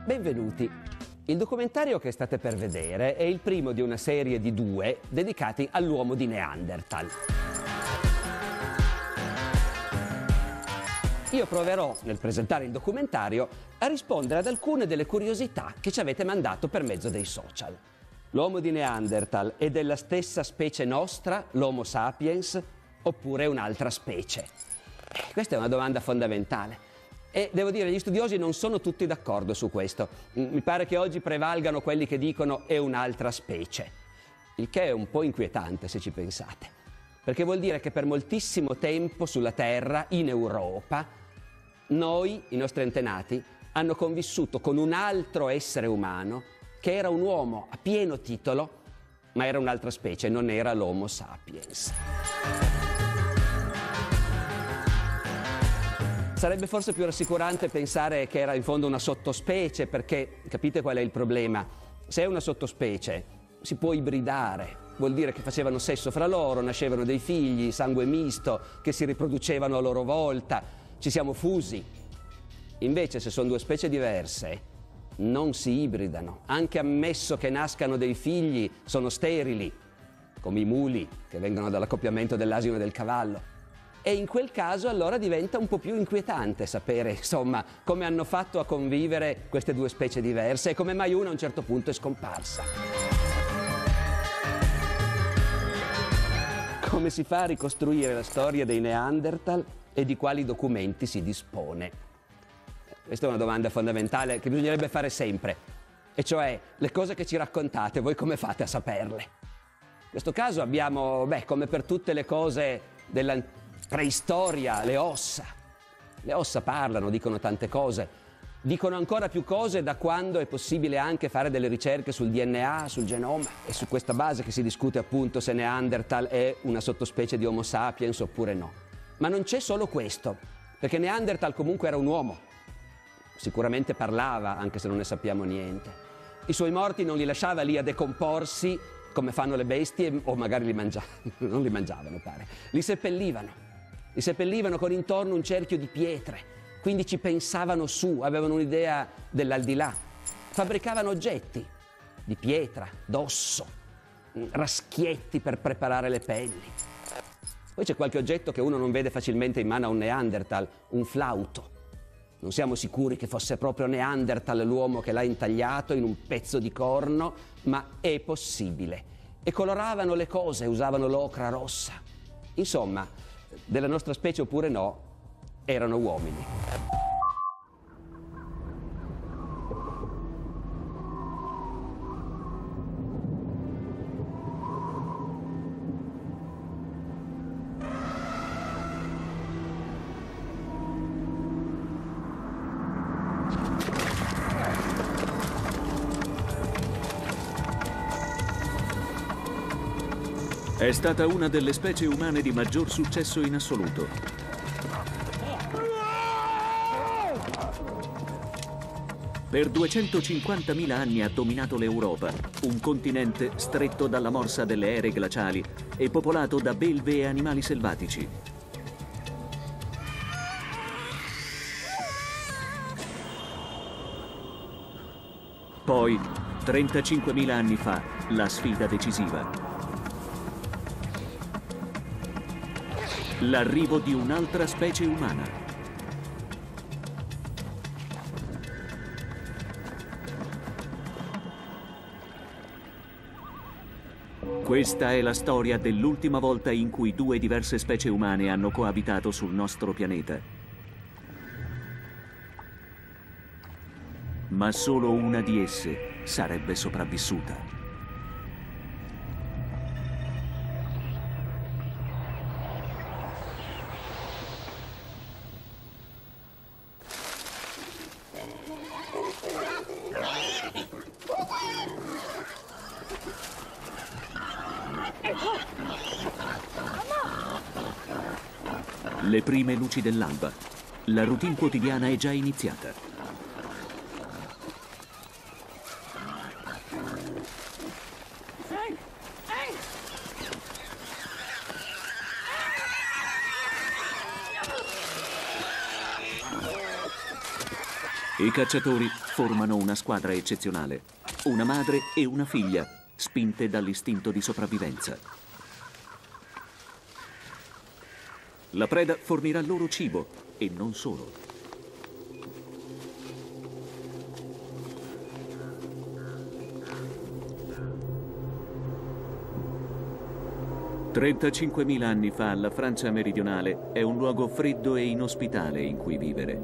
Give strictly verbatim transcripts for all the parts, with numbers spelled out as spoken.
Benvenuti. Il documentario che state per vedere è il primo di una serie di due dedicati all'uomo di Neanderthal. Io proverò, nel presentare il documentario, a rispondere ad alcune delle curiosità che ci avete mandato per mezzo dei social. L'uomo di Neanderthal è della stessa specie nostra, l'Homo sapiens, oppure un'altra specie? Questa è una domanda fondamentale. E devo dire, gli studiosi non sono tutti d'accordo su questo. Mi pare che oggi prevalgano quelli che dicono è un'altra specie, il che è un po' inquietante se ci pensate, perché vuol dire che per moltissimo tempo sulla Terra, in Europa, noi, i nostri antenati, hanno convissuto con un altro essere umano che era un uomo a pieno titolo, ma era un'altra specie, non era l'Homo sapiens. Sarebbe forse più rassicurante pensare che era in fondo una sottospecie, perché capite qual è il problema? Se è una sottospecie si può ibridare, vuol dire che facevano sesso fra loro, nascevano dei figli, sangue misto, che si riproducevano a loro volta, ci siamo fusi. Invece se sono due specie diverse non si ibridano, anche ammesso che nascano dei figli sono sterili, come i muli che vengono dall'accoppiamento dell'asino e del cavallo. E in quel caso allora diventa un po' più inquietante sapere, insomma, come hanno fatto a convivere queste due specie diverse e come mai una a un certo punto è scomparsa. Come si fa a ricostruire la storia dei Neanderthal e di quali documenti si dispone? Questa è una domanda fondamentale che bisognerebbe fare sempre, e cioè le cose che ci raccontate, voi come fate a saperle? In questo caso abbiamo, beh, come per tutte le cose della preistoria, le ossa. Le ossa parlano, dicono tante cose. Dicono ancora più cose da quando è possibile anche fare delle ricerche sul D N A, sul genoma. È su questa base che si discute appunto se Neanderthal è una sottospecie di Homo sapiens oppure no. Ma non c'è solo questo, perché Neanderthal comunque era un uomo. Sicuramente parlava, anche se non ne sappiamo niente. I suoi morti non li lasciava lì a decomporsi come fanno le bestie, o magari li mangiavano, non li mangiavano pare, li seppellivano. Li seppellivano con intorno un cerchio di pietre, quindi ci pensavano su, avevano un'idea dell'aldilà. Fabbricavano oggetti di pietra, d'osso, raschietti per preparare le pelli. Poi c'è qualche oggetto che uno non vede facilmente in mano a un Neanderthal, un flauto. Non siamo sicuri che fosse proprio Neanderthal l'uomo che l'ha intagliato in un pezzo di corno, ma è possibile. E coloravano le cose, usavano l'ocra rossa. Insomma, della nostra specie oppure no, erano uomini. È stata una delle specie umane di maggior successo in assoluto. Per duecentocinquantamila anni ha dominato l'Europa, un continente stretto dalla morsa delle ere glaciali e popolato da belve e animali selvatici. Poi, trentacinquemila anni fa, la sfida decisiva. L'arrivo di un'altra specie umana. Questa è la storia dell'ultima volta in cui due diverse specie umane hanno coabitato sul nostro pianeta. Ma solo una di esse sarebbe sopravvissuta. Le prime luci dell'alba. La routine quotidiana è già iniziata. I cacciatori formano una squadra eccezionale, una madre e una figlia, spinte dall'istinto di sopravvivenza. La preda fornirà loro cibo, e non solo. trentacinquemila anni fa la Francia meridionale è un luogo freddo e inospitale in cui vivere.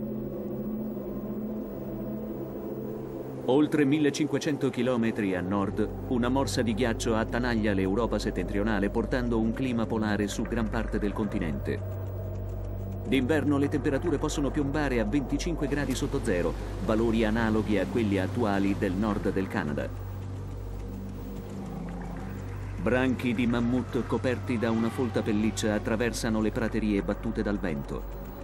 Oltre millecinquecento chilometri a nord, una morsa di ghiaccio attanaglia l'Europa settentrionale portando un clima polare su gran parte del continente. D'inverno le temperature possono piombare a venticinque gradi sotto zero, valori analoghi a quelli attuali del nord del Canada. Branchi di mammut coperti da una folta pelliccia attraversano le praterie battute dal vento.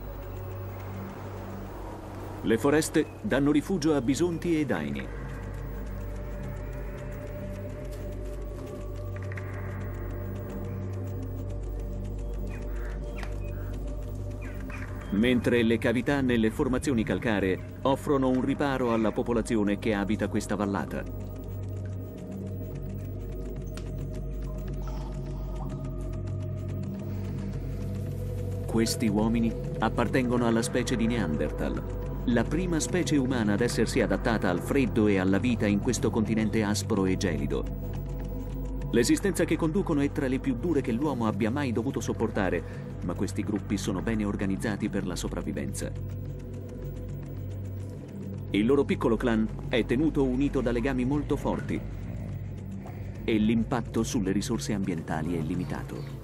Le foreste danno rifugio a bisonti e daini. Mentre le cavità nelle formazioni calcaree offrono un riparo alla popolazione che abita questa vallata. Questi uomini appartengono alla specie di Neanderthal, la prima specie umana ad essersi adattata al freddo e alla vita in questo continente aspro e gelido. L'esistenza che conducono è tra le più dure che l'uomo abbia mai dovuto sopportare, ma questi gruppi sono bene organizzati per la sopravvivenza. Il loro piccolo clan è tenuto unito da legami molto forti e l'impatto sulle risorse ambientali è limitato.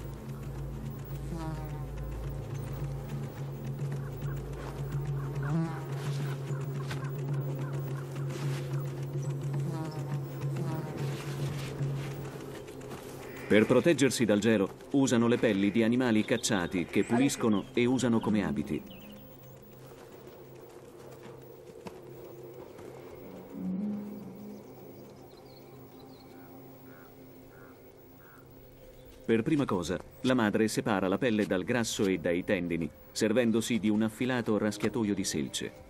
Per proteggersi dal gelo, usano le pelli di animali cacciati che puliscono e usano come abiti. Per prima cosa, la madre separa la pelle dal grasso e dai tendini, servendosi di un affilato raschiatoio di selce.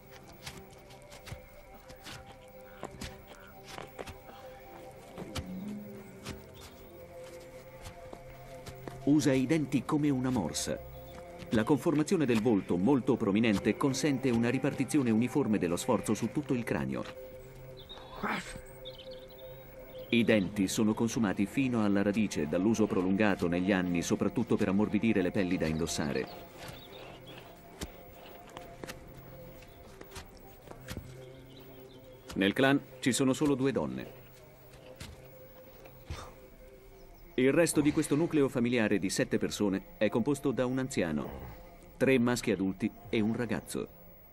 Usa i denti come una morsa. La conformazione del volto, molto prominente, consente una ripartizione uniforme dello sforzo su tutto il cranio. I denti sono consumati fino alla radice dall'uso prolungato negli anni, soprattutto per ammorbidire le pelli da indossare. Nel clan ci sono solo due donne. Il resto di questo nucleo familiare di sette persone è composto da un anziano, tre maschi adulti e un ragazzo.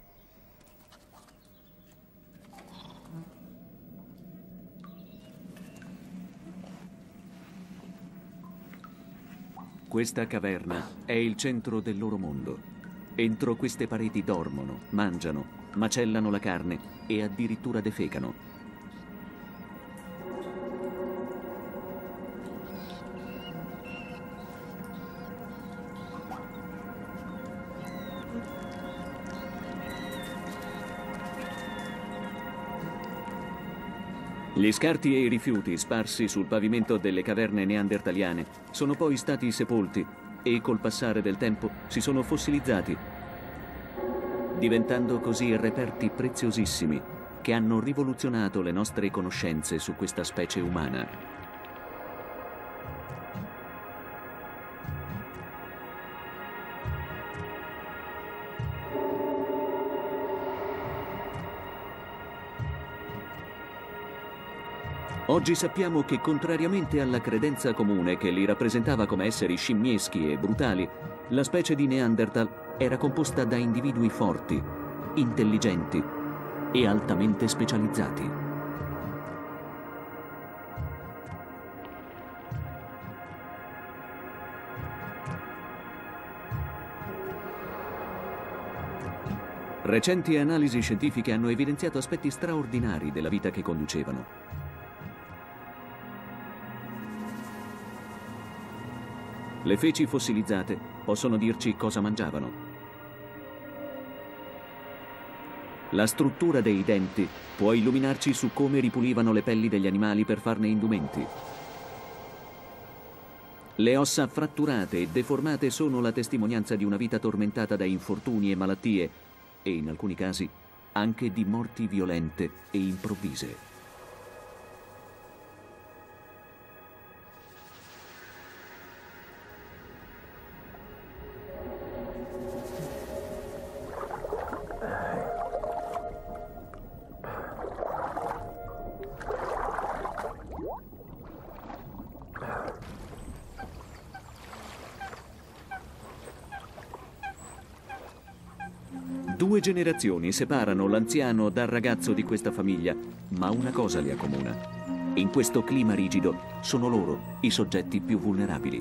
Questa caverna è il centro del loro mondo. Entro queste pareti dormono, mangiano, macellano la carne e addirittura defecano. Gli scarti e i rifiuti sparsi sul pavimento delle caverne neandertaliane sono poi stati sepolti e col passare del tempo si sono fossilizzati, diventando così reperti preziosissimi che hanno rivoluzionato le nostre conoscenze su questa specie umana. Oggi sappiamo che, contrariamente alla credenza comune che li rappresentava come esseri scimmieschi e brutali, la specie di Neanderthal era composta da individui forti, intelligenti e altamente specializzati. Recenti analisi scientifiche hanno evidenziato aspetti straordinari della vita che conducevano. Le feci fossilizzate possono dirci cosa mangiavano. La struttura dei denti può illuminarci su come ripulivano le pelli degli animali per farne indumenti. Le ossa fratturate e deformate sono la testimonianza di una vita tormentata da infortuni e malattie e, in alcuni casi, anche di morti violente e improvvise. Due generazioni separano l'anziano dal ragazzo di questa famiglia, ma una cosa li accomuna. In questo clima rigido sono loro i soggetti più vulnerabili.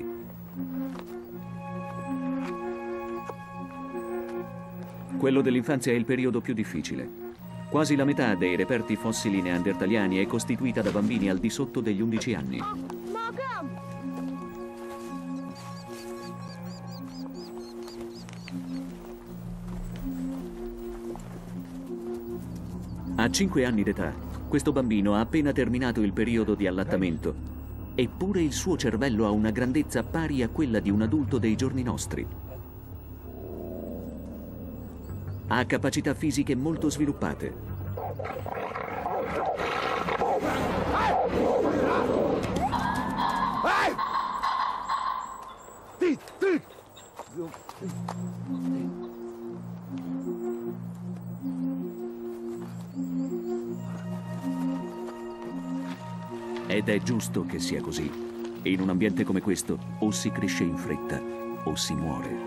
Quello dell'infanzia è il periodo più difficile. Quasi la metà dei reperti fossili neandertaliani è costituita da bambini al di sotto degli undici anni. A cinque anni d'età, questo bambino ha appena terminato il periodo di allattamento, eppure il suo cervello ha una grandezza pari a quella di un adulto dei giorni nostri. Ha capacità fisiche molto sviluppate. Ed è giusto che sia così. In un ambiente come questo o si cresce in fretta o si muore.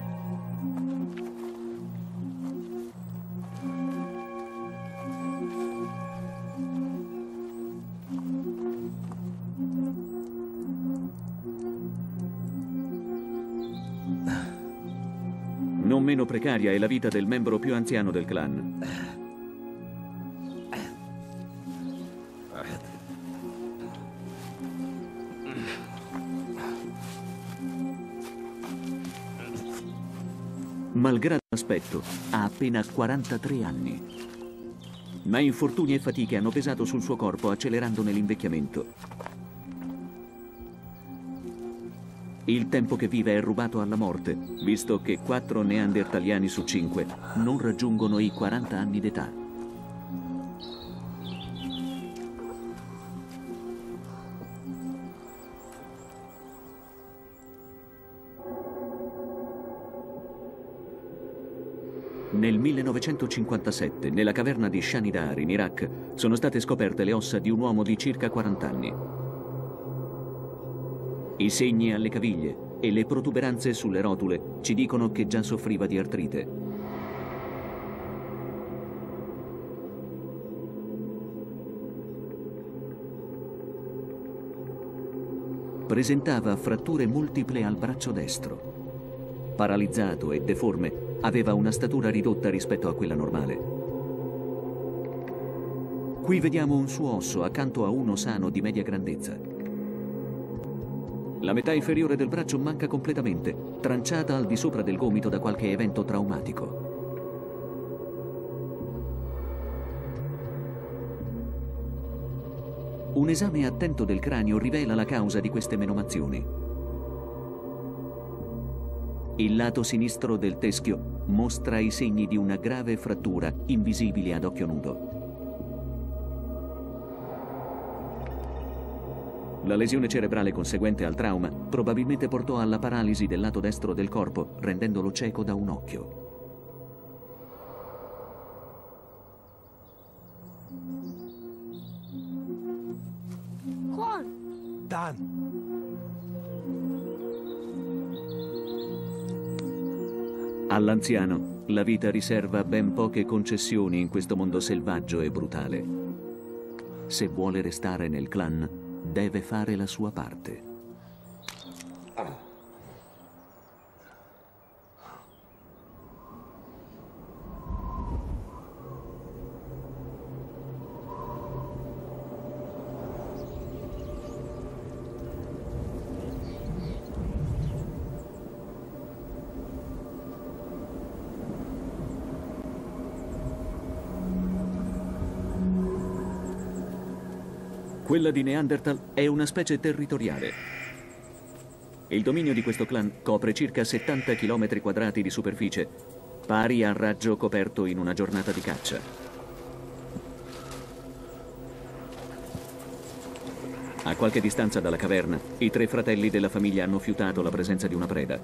Non meno precaria è la vita del membro più anziano del clan. Malgrado l'aspetto, ha appena quarantatré anni. Ma infortuni e fatiche hanno pesato sul suo corpo, accelerandone l'invecchiamento. Il tempo che vive è rubato alla morte, visto che quattro neandertaliani su cinque non raggiungono i quaranta anni d'età. Nel millenovecentocinquantasette, nella caverna di Shanidar, in Iraq, sono state scoperte le ossa di un uomo di circa quaranta anni. I segni alle caviglie e le protuberanze sulle rotule ci dicono che già soffriva di artrite. Presentava fratture multiple al braccio destro. Paralizzato e deforme, aveva una statura ridotta rispetto a quella normale. Qui vediamo un suo osso accanto a uno sano di media grandezza. La metà inferiore del braccio manca completamente, tranciata al di sopra del gomito da qualche evento traumatico. Un esame attento del cranio rivela la causa di queste menomazioni. Il lato sinistro del teschio mostra i segni di una grave frattura invisibili ad occhio nudo. La lesione cerebrale conseguente al trauma probabilmente portò alla paralisi del lato destro del corpo, rendendolo cieco da un occhio. Dan. All'anziano la vita riserva ben poche concessioni in questo mondo selvaggio e brutale. Se vuole restare nel clan, deve fare la sua parte. Quella di Neanderthal è una specie territoriale. Il dominio di questo clan copre circa settanta chilometri quadrati di superficie, pari al raggio coperto in una giornata di caccia. A qualche distanza dalla caverna, i tre fratelli della famiglia hanno fiutato la presenza di una preda.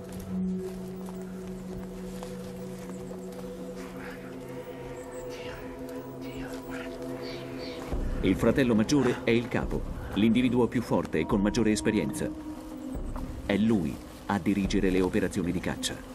Il fratello maggiore è il capo, l'individuo più forte e con maggiore esperienza. È lui a dirigere le operazioni di caccia.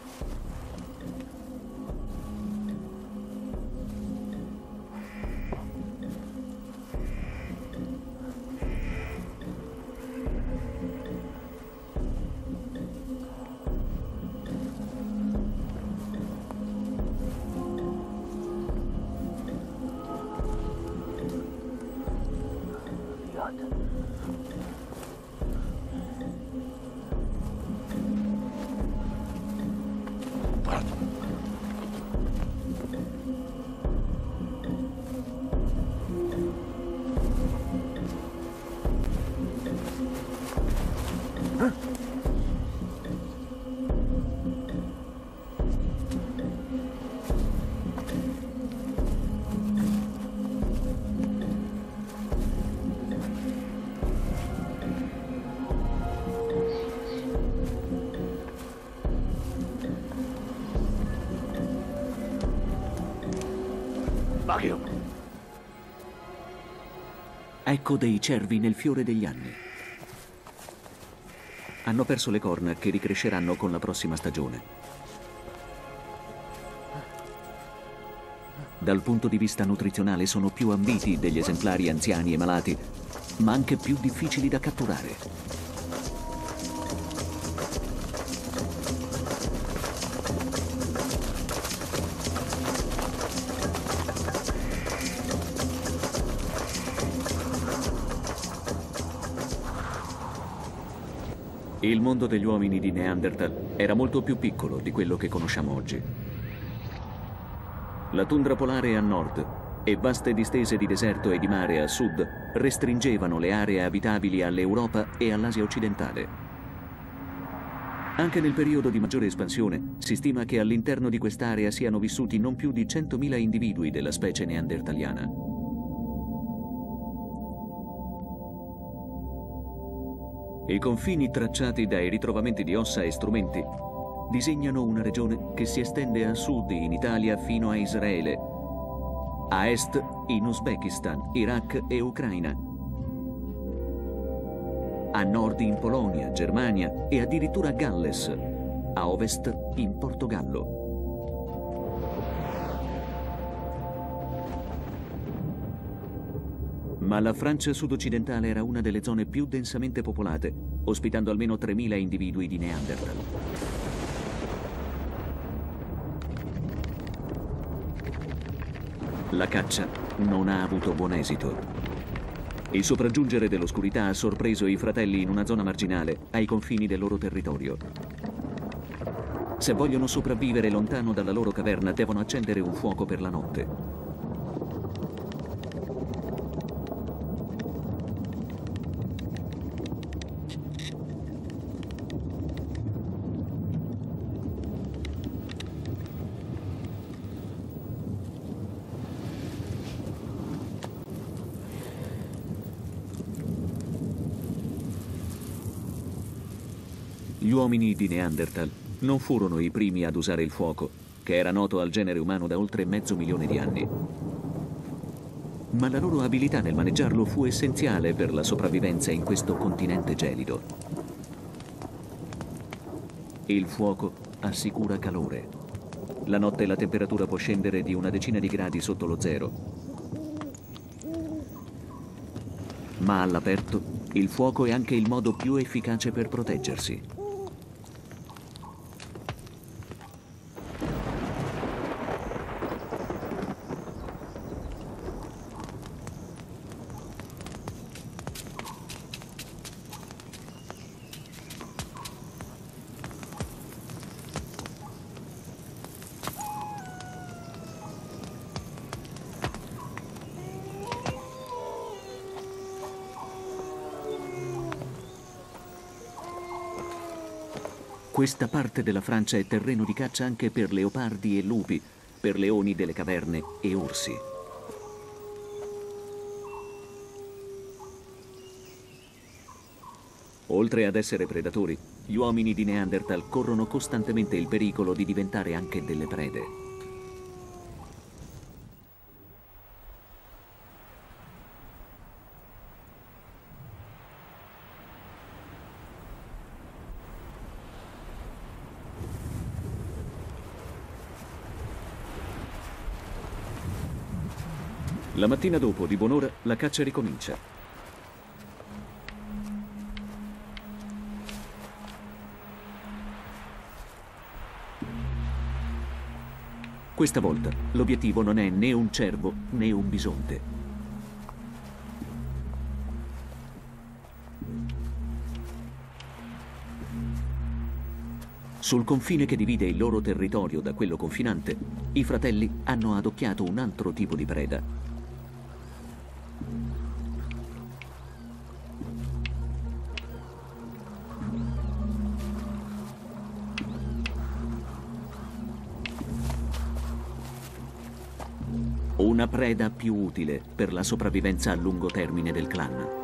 Ecco dei cervi nel fiore degli anni. Hanno perso le corna che ricresceranno con la prossima stagione. Dal punto di vista nutrizionale sono più ambiti degli esemplari anziani e malati, ma anche più difficili da catturare. Il mondo degli uomini di Neanderthal era molto più piccolo di quello che conosciamo oggi. La tundra polare a nord e vaste distese di deserto e di mare a sud restringevano le aree abitabili all'Europa e all'Asia occidentale. Anche nel periodo di maggiore espansione si stima che all'interno di quest'area siano vissuti non più di centomila individui della specie neandertaliana. I confini tracciati dai ritrovamenti di ossa e strumenti disegnano una regione che si estende a sud in Italia fino a Israele, a est in Uzbekistan, Iraq e Ucraina, a nord in Polonia, Germania e addirittura Galles, a ovest in Portogallo. Ma la Francia sud-occidentale era una delle zone più densamente popolate, ospitando almeno tremila individui di Neanderthal. La caccia non ha avuto buon esito. Il sopraggiungere dell'oscurità ha sorpreso i fratelli in una zona marginale, ai confini del loro territorio. Se vogliono sopravvivere lontano dalla loro caverna, devono accendere un fuoco per la notte. Gli uomini di Neanderthal non furono i primi ad usare il fuoco, che era noto al genere umano da oltre mezzo milione di anni. Ma la loro abilità nel maneggiarlo fu essenziale per la sopravvivenza in questo continente gelido. Il fuoco assicura calore. La notte la temperatura può scendere di una decina di gradi sotto lo zero. Ma all'aperto, il fuoco è anche il modo più efficace per proteggersi. Questa parte della Francia è terreno di caccia anche per leopardi e lupi, per leoni delle caverne e orsi. Oltre ad essere predatori, gli uomini di Neanderthal corrono costantemente il pericolo di diventare anche delle prede. La mattina dopo, di buon'ora, la caccia ricomincia. Questa volta l'obiettivo non è né un cervo né un bisonte. Sul confine che divide il loro territorio da quello confinante, i fratelli hanno adocchiato un altro tipo di preda. Una preda più utile per la sopravvivenza a lungo termine del clan.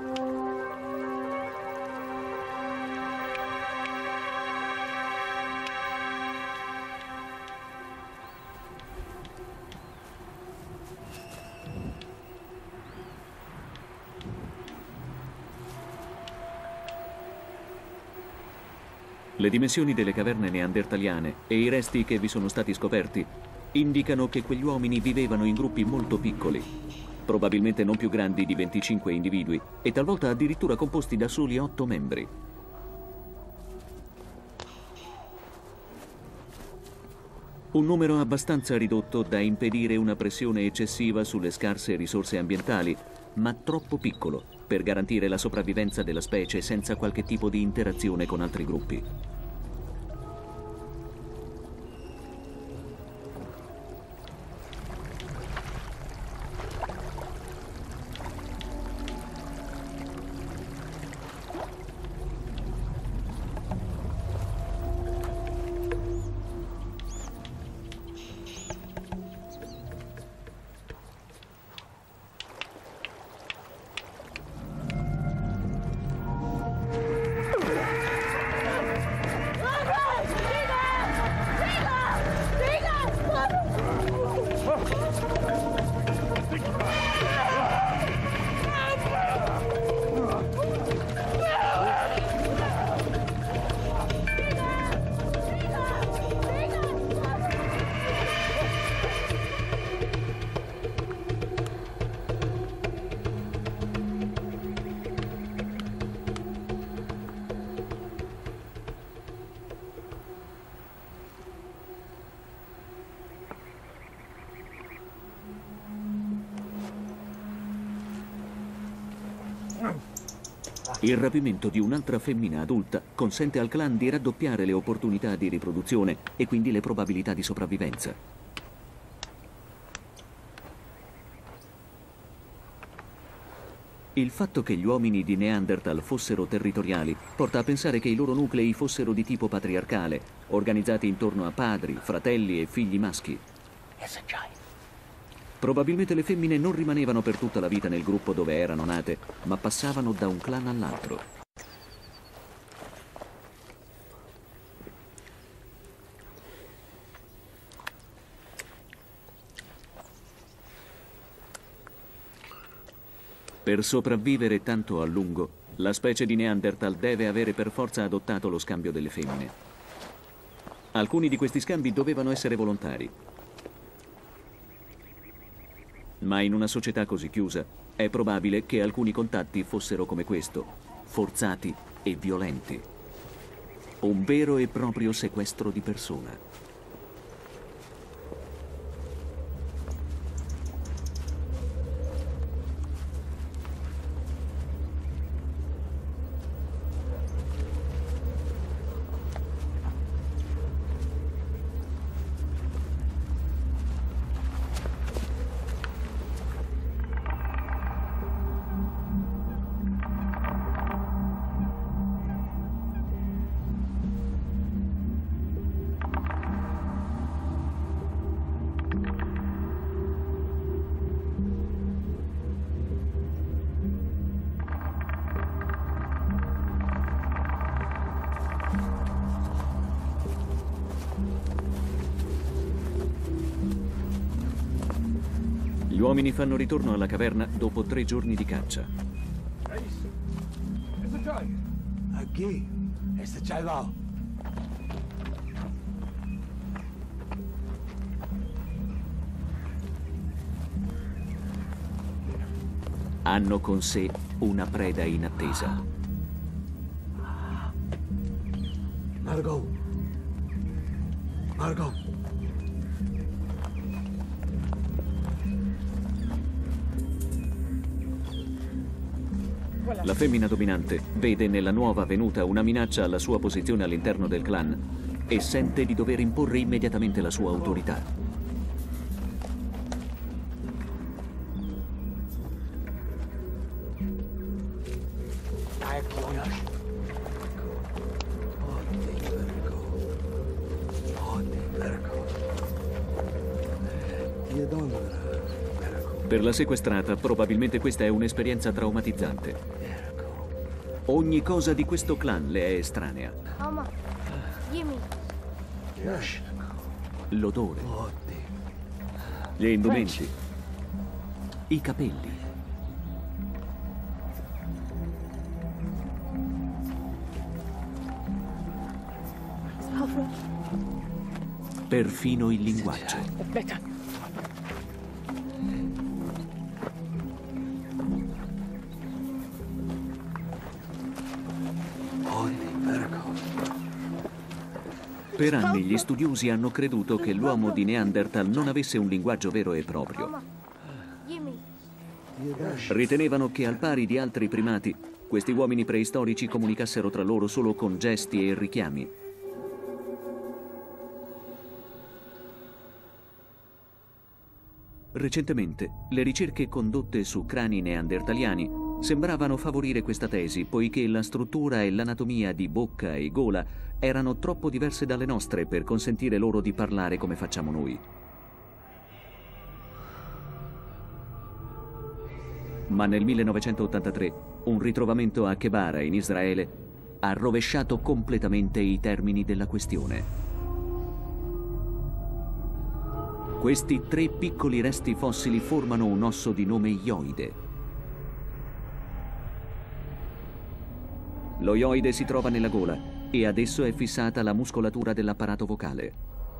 Le dimensioni delle caverne neandertaliane e i resti che vi sono stati scoperti indicano che quegli uomini vivevano in gruppi molto piccoli, probabilmente non più grandi di venticinque individui e talvolta addirittura composti da soli otto membri. Un numero abbastanza ridotto da impedire una pressione eccessiva sulle scarse risorse ambientali, ma troppo piccolo per garantire la sopravvivenza della specie senza qualche tipo di interazione con altri gruppi. Il rapimento di un'altra femmina adulta consente al clan di raddoppiare le opportunità di riproduzione e quindi le probabilità di sopravvivenza. Il fatto che gli uomini di Neanderthal fossero territoriali porta a pensare che i loro nuclei fossero di tipo patriarcale, organizzati intorno a padri, fratelli e figli maschi. Probabilmente le femmine non rimanevano per tutta la vita nel gruppo dove erano nate, ma passavano da un clan all'altro. Per sopravvivere tanto a lungo, la specie di Neanderthal deve avere per forza adottato lo scambio delle femmine. Alcuni di questi scambi dovevano essere volontari. Ma in una società così chiusa è probabile che alcuni contatti fossero come questo, forzati e violenti. Un vero e proprio sequestro di persona. uomini fanno ritorno alla caverna dopo tre giorni di caccia. Aquí, este chaval. Hanno con sé una preda in attesa. Margot. Margot. La femmina dominante vede nella nuova venuta una minaccia alla sua posizione all'interno del clan e sente di dover imporre immediatamente la sua autorità. Per la sequestrata, probabilmente questa è un'esperienza traumatizzante. Ogni cosa di questo clan le è estranea. L'odore, gli indumenti, i capelli. Perfino il linguaggio. Per anni gli studiosi hanno creduto che l'uomo di Neanderthal non avesse un linguaggio vero e proprio. Ritenevano che al pari di altri primati, questi uomini preistorici comunicassero tra loro solo con gesti e richiami. Recentemente, le ricerche condotte su crani neandertaliani sembravano favorire questa tesi, poiché la struttura e l'anatomia di bocca e gola erano troppo diverse dalle nostre per consentire loro di parlare come facciamo noi. Ma nel millenovecentottantatré, un ritrovamento a Kebara, in Israele, ha rovesciato completamente i termini della questione. Questi tre piccoli resti fossili formano un osso di nome ioide. Lo ioide si trova nella gola e ad esso è fissata la muscolatura dell'apparato vocale.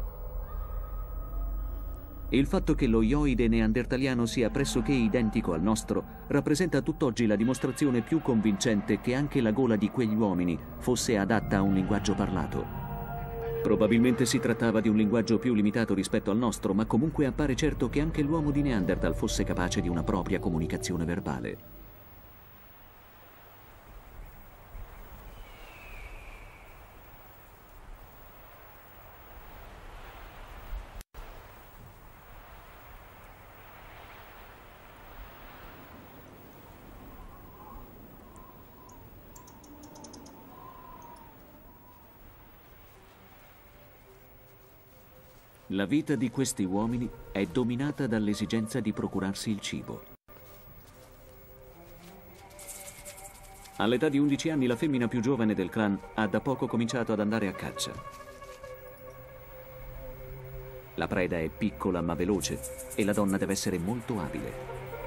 Il fatto che lo ioide neandertaliano sia pressoché identico al nostro rappresenta tutt'oggi la dimostrazione più convincente che anche la gola di quegli uomini fosse adatta a un linguaggio parlato. Probabilmente si trattava di un linguaggio più limitato rispetto al nostro, ma comunque appare certo che anche l'uomo di Neanderthal fosse capace di una propria comunicazione verbale. La vita di questi uomini è dominata dall'esigenza di procurarsi il cibo. All'età di undici anni la femmina più giovane del clan ha da poco cominciato ad andare a caccia. La preda è piccola ma veloce e la donna deve essere molto abile.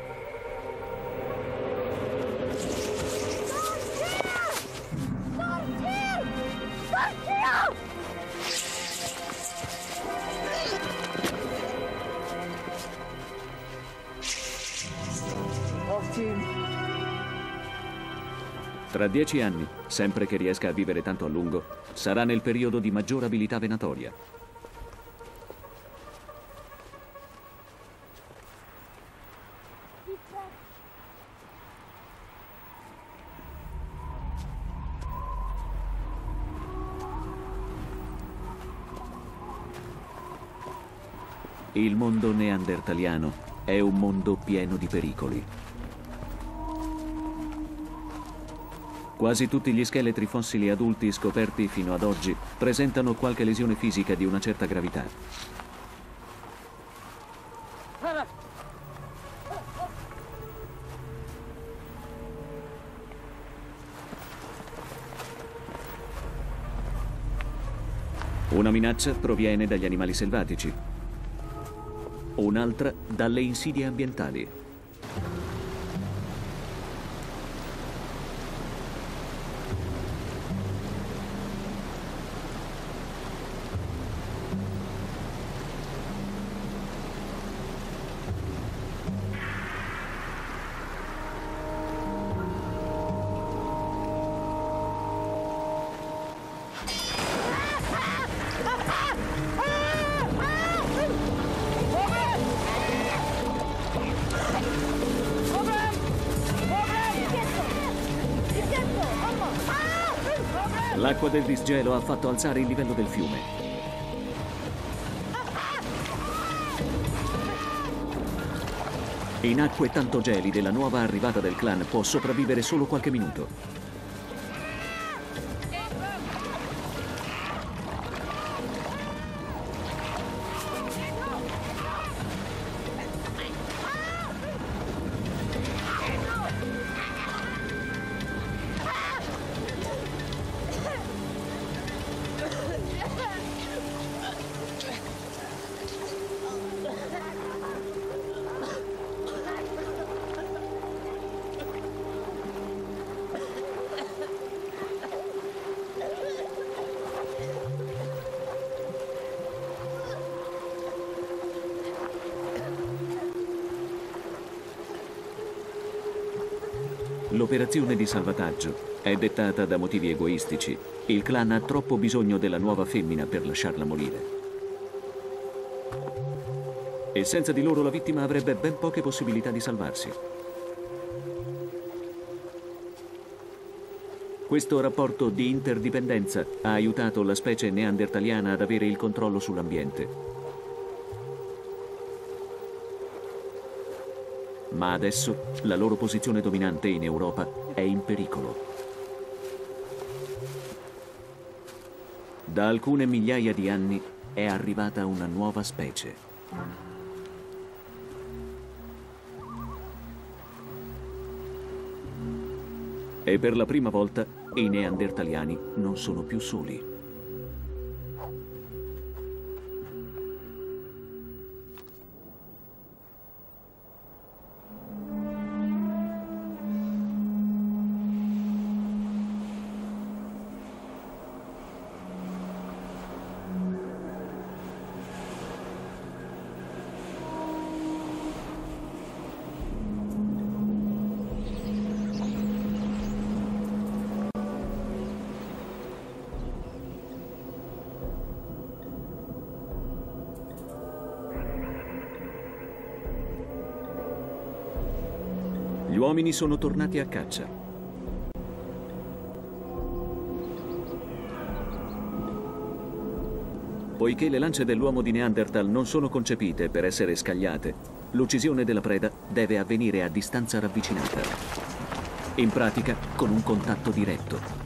Tra dieci anni, sempre che riesca a vivere tanto a lungo, sarà nel periodo di maggior abilità venatoria. Il mondo neandertaliano è un mondo pieno di pericoli. Quasi tutti gli scheletri fossili adulti scoperti fino ad oggi presentano qualche lesione fisica di una certa gravità. Una minaccia proviene dagli animali selvatici. un'altra dalle insidie ambientali. L'acqua del disgelo ha fatto alzare il livello del fiume. In acque tanto gelide, la nuova arrivata del clan può sopravvivere solo qualche minuto. L'operazione di salvataggio è dettata da motivi egoistici. Il clan ha troppo bisogno della nuova femmina per lasciarla morire. E senza di loro la vittima avrebbe ben poche possibilità di salvarsi. Questo rapporto di interdipendenza ha aiutato la specie neandertaliana ad avere il controllo sull'ambiente. Ma adesso la loro posizione dominante in Europa è in pericolo. Da alcune migliaia di anni è arrivata una nuova specie. E per la prima volta i neandertaliani non sono più soli. Gli uomini sono tornati a caccia. Poiché le lance dell'uomo di Neanderthal non sono concepite per essere scagliate, l'uccisione della preda deve avvenire a distanza ravvicinata. In pratica, con un contatto diretto.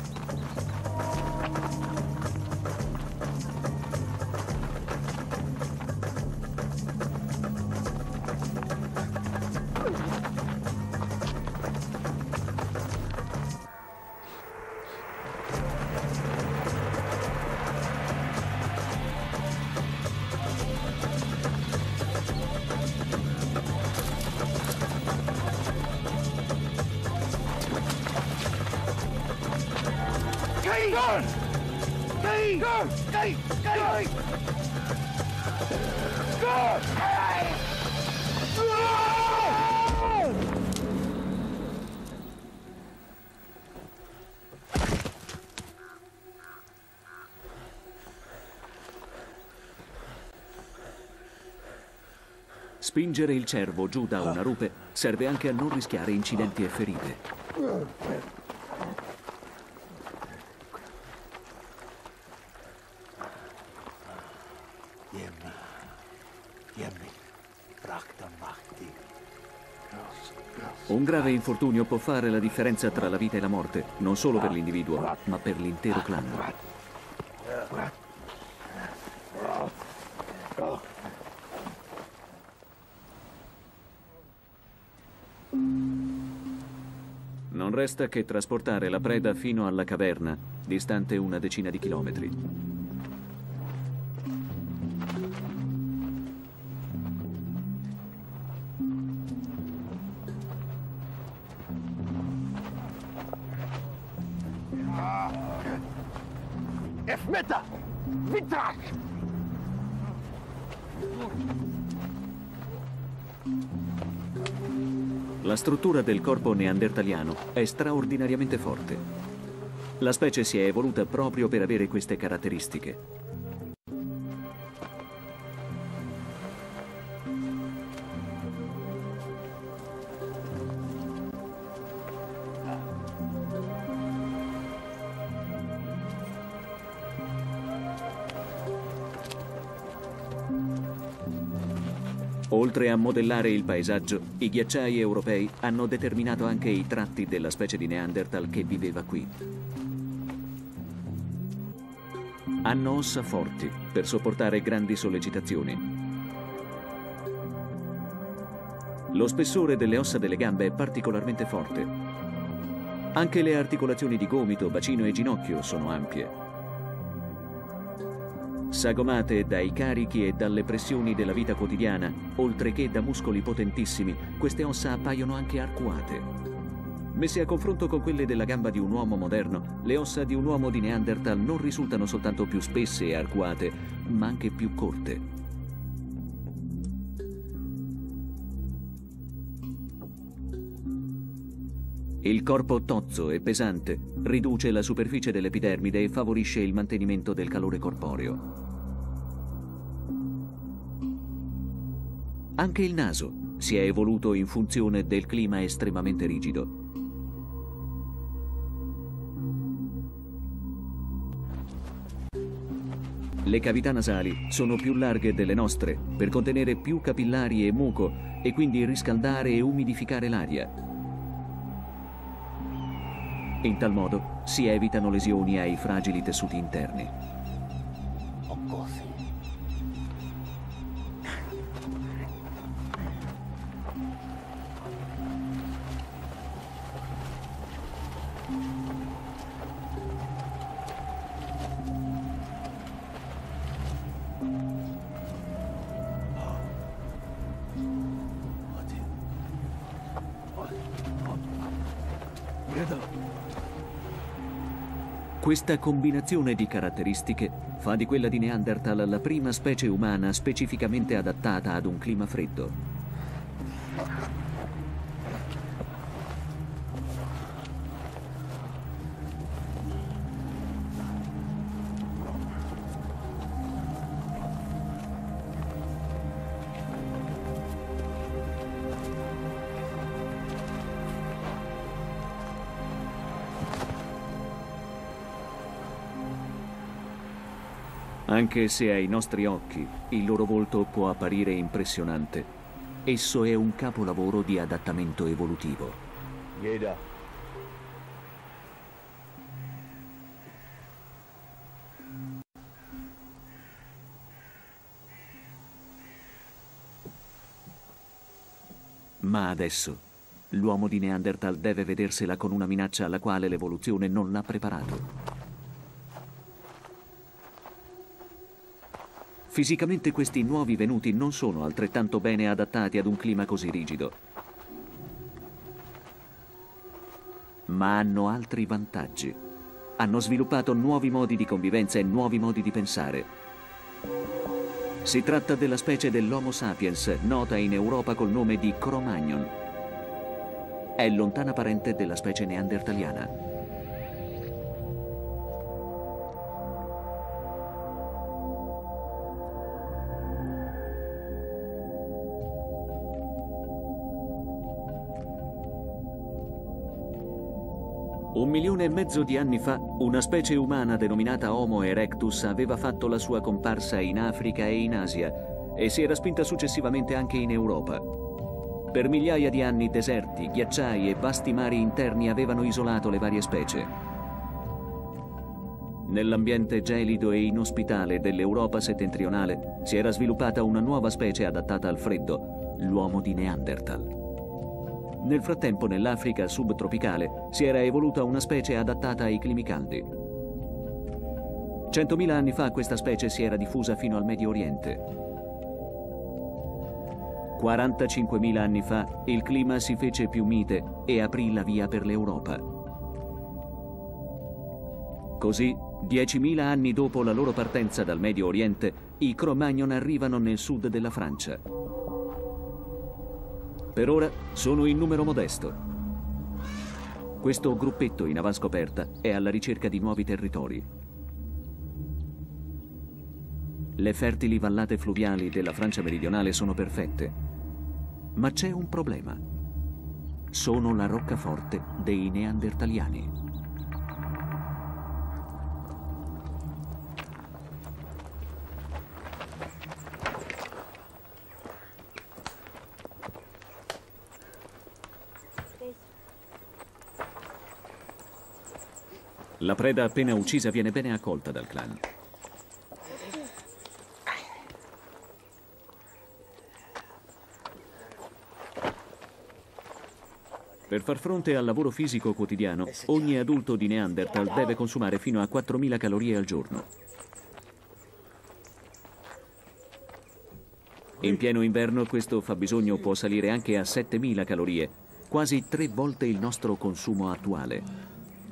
Spingere il cervo giù da una rupe serve anche a non rischiare incidenti e ferite. Un grave infortunio può fare la differenza tra la vita e la morte, non solo per l'individuo, ma per l'intero clan. Non resta che trasportare la preda fino alla caverna, distante una decina di chilometri. Efmeta! Vitrak! La struttura del corpo neandertaliano è straordinariamente forte. La specie si è evoluta proprio per avere queste caratteristiche. Oltre a modellare il paesaggio, i ghiacciai europei hanno determinato anche i tratti della specie di Neanderthal che viveva qui. Hanno ossa forti per sopportare grandi sollecitazioni. Lo spessore delle ossa delle gambe è particolarmente forte. Anche le articolazioni di gomito, bacino e ginocchio sono ampie. Sagomate dai carichi e dalle pressioni della vita quotidiana, oltre che da muscoli potentissimi, queste ossa appaiono anche arcuate. Messe a confronto con quelle della gamba di un uomo moderno, le ossa di un uomo di Neanderthal non risultano soltanto più spesse e arcuate, ma anche più corte. Il corpo tozzo e pesante riduce la superficie dell'epidermide e favorisce il mantenimento del calore corporeo. Anche il naso si è evoluto in funzione del clima estremamente rigido. Le cavità nasali sono più larghe delle nostre per contenere più capillari e muco e quindi riscaldare e umidificare l'aria. In tal modo si evitano lesioni ai fragili tessuti interni. Questa combinazione di caratteristiche fa di quella di Neanderthal la prima specie umana specificamente adattata ad un clima freddo. Anche se ai nostri occhi il loro volto può apparire impressionante, esso è un capolavoro di adattamento evolutivo. Jeder. Ma adesso l'uomo di Neanderthal deve vedersela con una minaccia alla quale l'evoluzione non l'ha preparato. Fisicamente questi nuovi venuti non sono altrettanto bene adattati ad un clima così rigido, ma hanno altri vantaggi. Hanno sviluppato nuovi modi di convivenza e nuovi modi di pensare. Si tratta della specie dell'Homo sapiens, nota in Europa col nome di Cro-Magnon. È lontana parente della specie neandertaliana. Un milione e mezzo di anni fa, una specie umana denominata Homo erectus aveva fatto la sua comparsa in Africa e in Asia e si era spinta successivamente anche in Europa. Per migliaia di anni deserti, ghiacciai e vasti mari interni avevano isolato le varie specie. Nell'ambiente gelido e inospitale dell'Europa settentrionale si era sviluppata una nuova specie adattata al freddo, l'uomo di Neanderthal. Nel frattempo, nell'Africa subtropicale si era evoluta una specie adattata ai climi caldi. Centomila anni fa questa specie si era diffusa fino al Medio Oriente. quarantacinquemila anni fa il clima si fece più mite e aprì la via per l'Europa. Così, diecimila anni dopo la loro partenza dal Medio Oriente, i Cro-Magnon arrivano nel sud della Francia. Per ora sono in numero modesto. Questo gruppetto in avanscoperta è alla ricerca di nuovi territori. Le fertili vallate fluviali della Francia meridionale sono perfette, ma c'è un problema. Sono la roccaforte dei neandertaliani. La preda appena uccisa viene bene accolta dal clan. Per far fronte al lavoro fisico quotidiano, ogni adulto di Neanderthal deve consumare fino a quattromila calorie al giorno. In pieno inverno questo fabbisogno può salire anche a settemila calorie, quasi tre volte il nostro consumo attuale.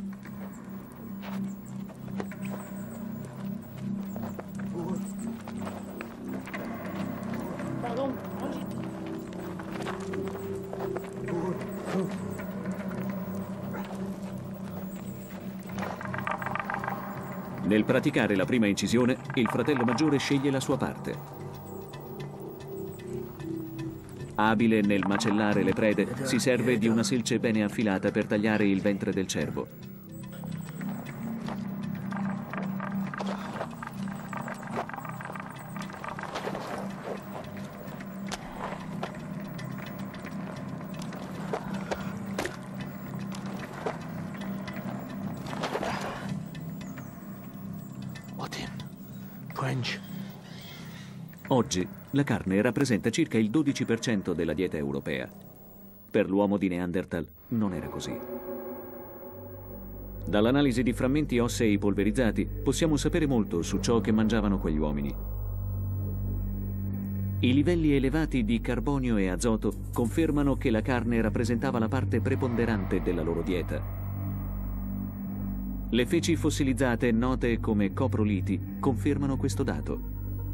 Nel praticare la prima incisione, il fratello maggiore sceglie la sua parte. Abile nel macellare le prede, si serve di una selce bene affilata per tagliare il ventre del cervo. Oggi la carne rappresenta circa il dodici per cento della dieta europea. Per l'uomo di Neanderthal non era così. Dall'analisi di frammenti ossei polverizzati possiamo sapere molto su ciò che mangiavano quegli uomini. I livelli elevati di carbonio e azoto confermano che la carne rappresentava la parte preponderante della loro dieta. Le feci fossilizzate, note come coproliti, confermano questo dato.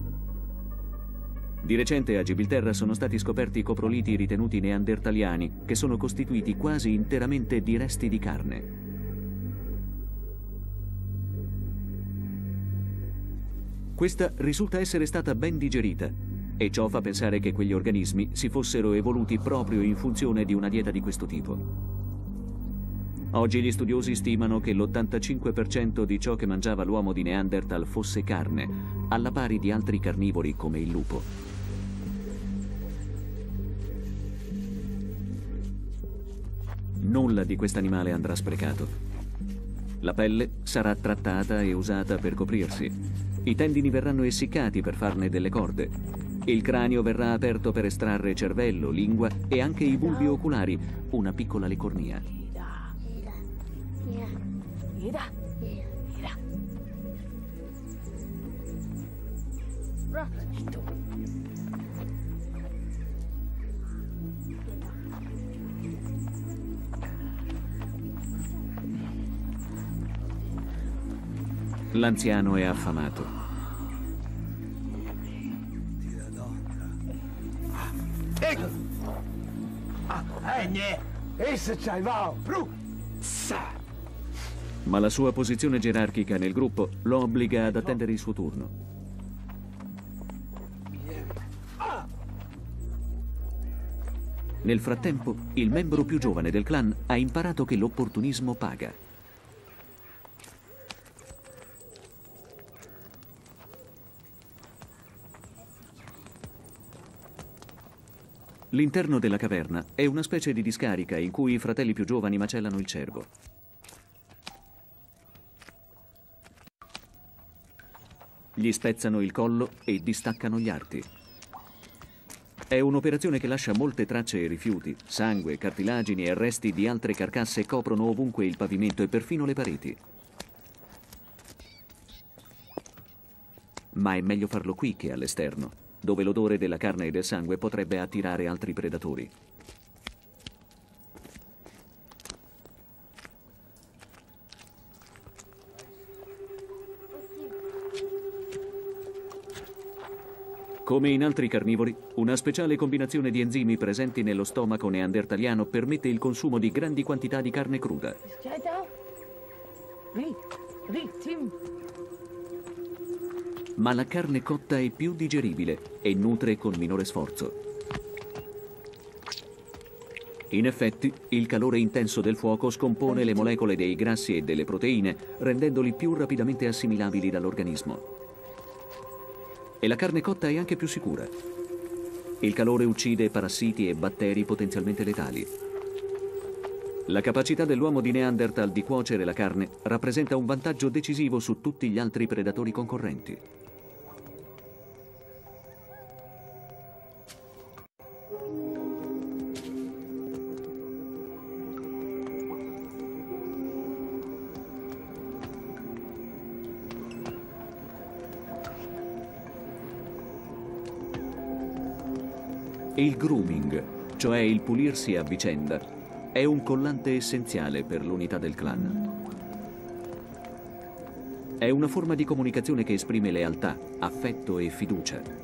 Di recente a Gibilterra sono stati scoperti coproliti ritenuti neandertaliani, che sono costituiti quasi interamente di resti di carne. Questa risulta essere stata ben digerita, e ciò fa pensare che quegli organismi si fossero evoluti proprio in funzione di una dieta di questo tipo. Oggi gli studiosi stimano che l'ottantacinque per cento di ciò che mangiava l'uomo di Neanderthal fosse carne, alla pari di altri carnivori come il lupo. Nulla di quest'animale andrà sprecato. La pelle sarà trattata e usata per coprirsi. I tendini verranno essiccati per farne delle corde. Il cranio verrà aperto per estrarre cervello, lingua e anche i bulbi oculari, una piccola lecornia. L'anziano è affamato. Ma la sua posizione gerarchica nel gruppo lo obbliga ad attendere il suo turno. Nel frattempo, il membro più giovane del clan ha imparato che l'opportunismo paga. L'interno della caverna è una specie di discarica in cui i fratelli più giovani macellano il cervo. Gli spezzano il collo e distaccano gli arti. È un'operazione che lascia molte tracce e rifiuti, sangue, cartilagini e resti di altre carcasse coprono ovunque il pavimento e perfino le pareti. Ma è meglio farlo qui che all'esterno, dove l'odore della carne e del sangue potrebbe attirare altri predatori. Come in altri carnivori, una speciale combinazione di enzimi presenti nello stomaco neandertaliano permette il consumo di grandi quantità di carne cruda. Ma la carne cotta è più digeribile e nutre con minore sforzo. In effetti, il calore intenso del fuoco scompone le molecole dei grassi e delle proteine, rendendoli più rapidamente assimilabili dall'organismo. E la carne cotta è anche più sicura. Il calore uccide parassiti e batteri potenzialmente letali. La capacità dell'uomo di Neanderthal di cuocere la carne rappresenta un vantaggio decisivo su tutti gli altri predatori concorrenti. Il grooming, cioè il pulirsi a vicenda, è un collante essenziale per l'unità del clan. È una forma di comunicazione che esprime lealtà, affetto e fiducia.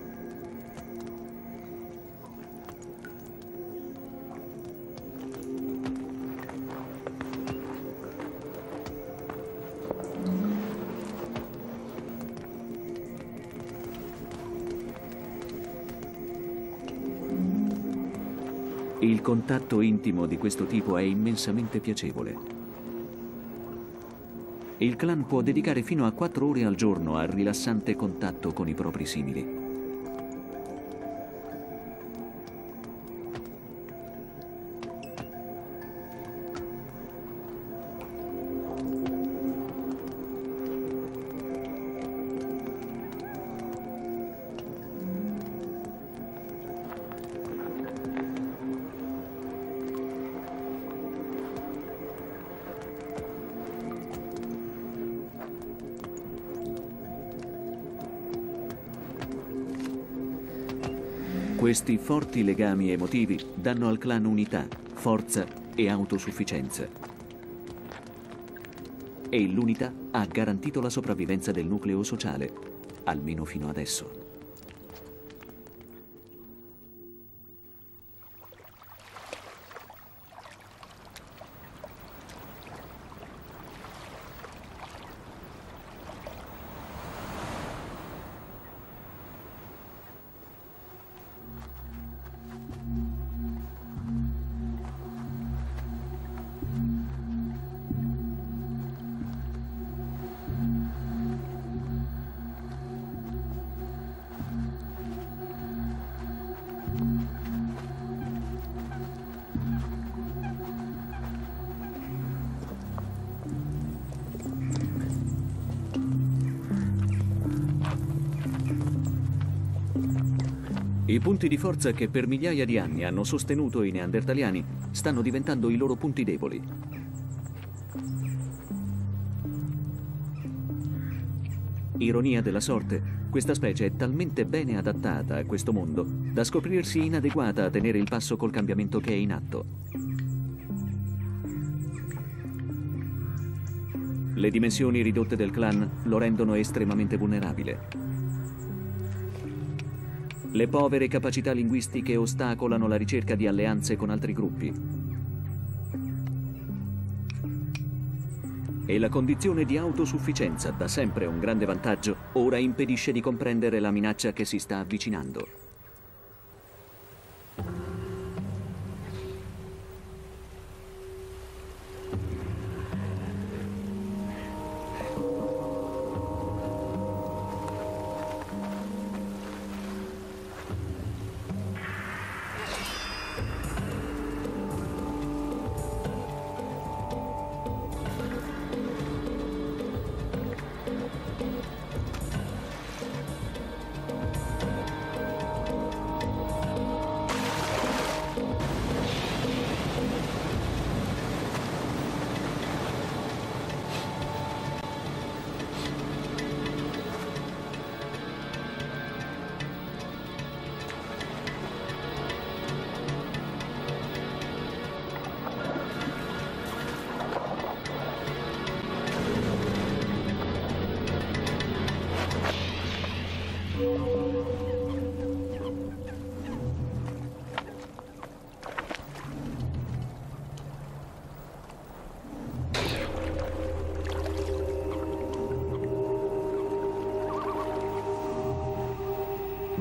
Il contatto intimo di questo tipo è immensamente piacevole. Il clan può dedicare fino a quattro ore al giorno al rilassante contatto con i propri simili. Questi forti legami emotivi danno al clan unità, forza e autosufficienza. E l'unità ha garantito la sopravvivenza del nucleo sociale, almeno fino adesso. I punti di forza che per migliaia di anni hanno sostenuto i neandertaliani stanno diventando i loro punti deboli. Ironia della sorte, questa specie è talmente bene adattata a questo mondo da scoprirsi inadeguata a tenere il passo col cambiamento che è in atto. Le dimensioni ridotte del clan lo rendono estremamente vulnerabile. Le povere capacità linguistiche ostacolano la ricerca di alleanze con altri gruppi. E la condizione di autosufficienza, da sempre un grande vantaggio, ora impedisce di comprendere la minaccia che si sta avvicinando.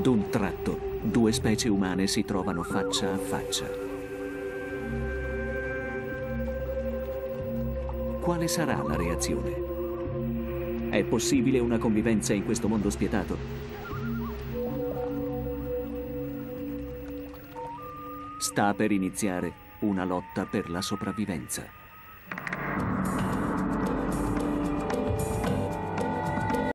D'un tratto, due specie umane si trovano faccia a faccia. Quale sarà la reazione? È possibile una convivenza in questo mondo spietato? Sta per iniziare una lotta per la sopravvivenza.